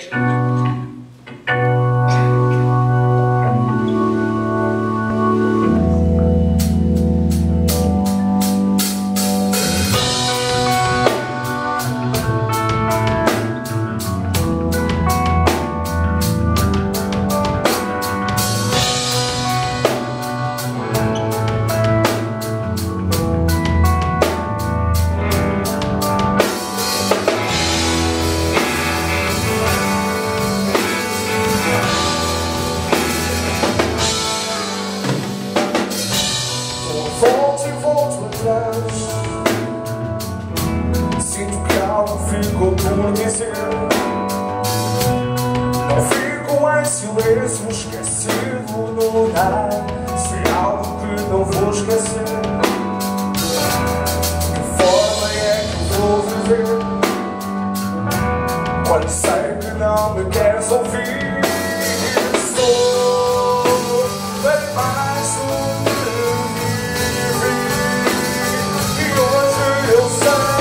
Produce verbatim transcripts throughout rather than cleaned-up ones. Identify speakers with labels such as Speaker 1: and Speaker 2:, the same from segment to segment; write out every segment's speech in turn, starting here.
Speaker 1: Sinto que algo ficou por dizer. Não fico em silêncio, esquecido no nada. Sei algo que não vou esquecer. De que forma é que vou viver quando sei que não me queres ouvir? Sou bem mais do que vivi, e hoje eu sei.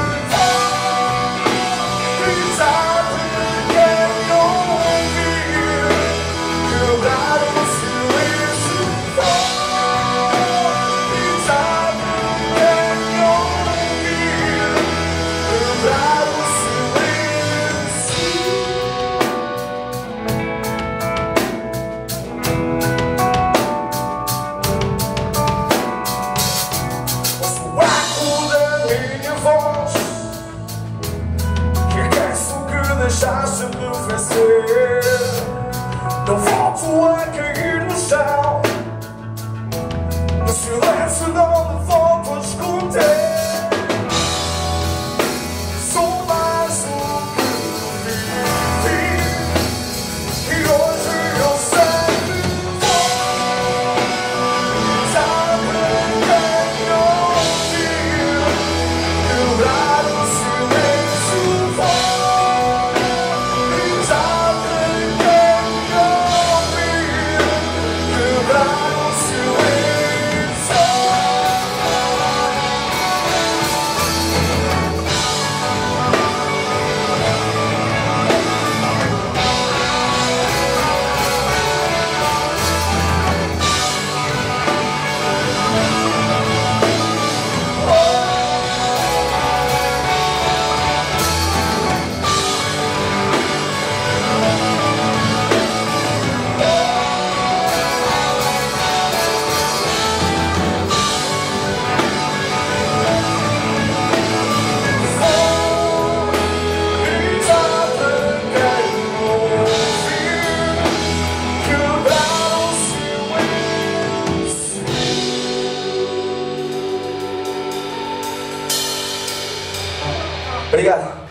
Speaker 1: Deixaste de vencer. Não volto a cair no chão. No silêncio não me volto a esconder. Sou mais do que vivi, e hoje eu sei que vou já ninguém ouvir. Quebrar o silêncio, vou. Obrigado.